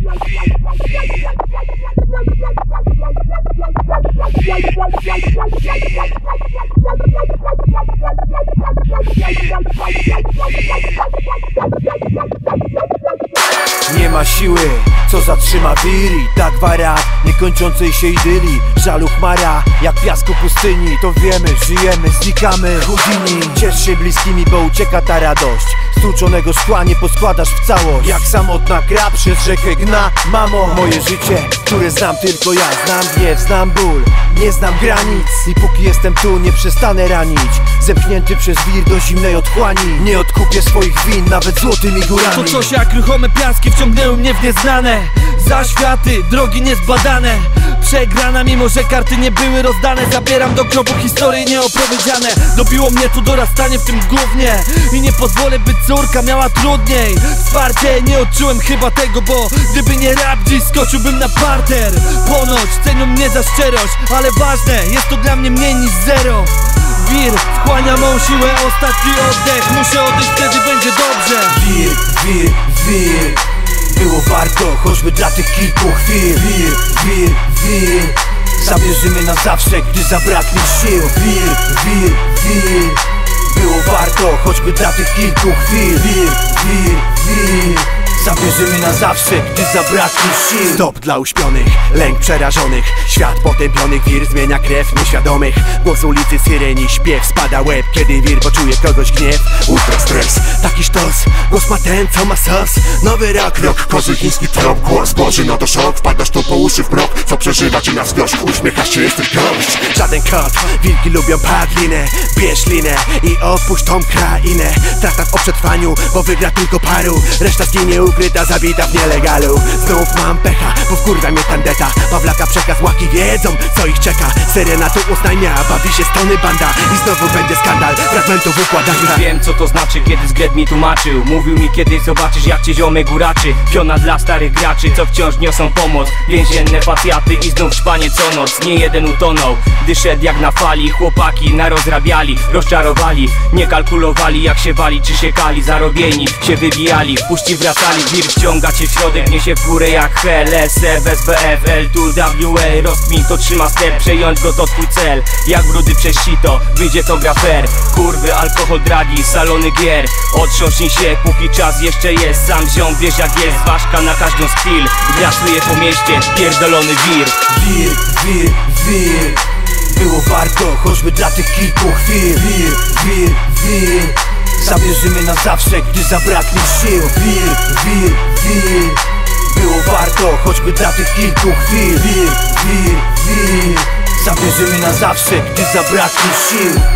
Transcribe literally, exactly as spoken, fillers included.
Nie ma siły, co zatrzyma wir i tak wara niekończącej się idyli. Żalu chmara, jak piasku pustyni. To wiemy, żyjemy, znikamy, Houdini. Ciesz się bliskimi, bo ucieka ta radość. Stłuczonego szkła nie poskładasz w całość. Jak samotna gra przez rzekę gna. Mamo, moje życie, które znam tylko ja. Znam gniew, znam ból, nie znam granic. I póki jestem tu, nie przestanę ranić. Zepchnięty przez wir do zimnej otchłani. Nie odkupię swoich win, nawet złotymi górami. To coś jak ruchome piaski wciągnęły mnie w nieznane. Zaświaty, drogi niezbadane. Przegrana, mimo że karty nie były rozdane. Zabieram do grobu historie nieopowiedziane. Dobiło mnie to dorastanie w tym gównie. I nie pozwolę, by córka miała trudniej. Wsparcie nie odczułem chyba tego, bo gdyby nie rap, dziś skoczyłbym na parter. Ponoć cenią mnie za szczerość, ale ważne, jest to dla mnie mniej niż zero. Wir wchłania mą siłę, ostatni oddech. Muszę odejść, wtedy będzie dobrze. Wir, wir, wir. Było warto, choćby dla tych kilku chwil. Wir, wir, wir. Zabierzymy na zawsze, gdy zabraknie sił. Wir, wir, wir. Było warto, choćby dla tych kilku chwil. Wir, wir, wir. Zabierzymy na zawsze, gdy zabraknie sił. Stop dla uśpionych, lęk przerażonych. Świat potępionych, wir zmienia krew nieświadomych. Głos ulicy, syreni, śpiew, spada łeb. Kiedy wir poczuje kogoś gniew, ultra stres, taki sztos. Głos ma ten, co ma sos. Nowy rok, rok, kozy, chiński trop. Głos Boży, no to szok, wpadasz tu po uszy w mrok. Co przeżywa ci na wzgórz, uśmiechasz się, jesteś gość. Żaden kot, wilki lubią padlinę. Bierz linę i opuść tą krainę. Traktat o przetrwaniu, bo wygra tylko paru. Reszta zginie ukryta, zabita w nielegalu. Znów mam pecha, bo wkurwia mnie tandeta. Pawlaka przekaz, łaki wiedzą, co ich czeka. Syrena tu uznania, bawi się stony banda. I znowu będzie skandal, fragmentów układanka. Wiem, co to znaczy, kiedy Zgret mi tłumaczył. Mówił mi, kiedy zobaczysz, jak cię ziomy góraczy. Piona dla starych graczy, co wciąż niosą pomoc. Więzienne facjaty i znów szpanie co noc. Nie jeden utonął, gdy szedł jak na fali. Chłopaki narozrabiali, rozczarowali. Nie kalkulowali, jak się wali, czy się kali. Zarobieni się wybijali, puści wracali. Wir wciąga cię w środek, niesie w górę jak Hell. S F, S B F, L, Tool, W A. Rozkmin to trzyma step, przejąć go to twój cel. Jak brudy przez sito, wyjdzie to gra fair. Kurwy, alkohol, dragi, salony gier. Otrząśnij się, póki czas jeszcze jest. Sam ziom, wiesz jak jest, ważka na każdą z chwil. Grasuje po mieście, pierdolony wir. Wir, wir, wir. Było warto, choćby dla tych kilku chwil. Wir, wir, wir. Zabierzymy na zawsze, gdy zabraknie sił. Wir, wir, wir. Było warto, choćby dla tych kilku chwil. Wir, wir, wir. Zabierzymy na zawsze, gdy zabraknie sił.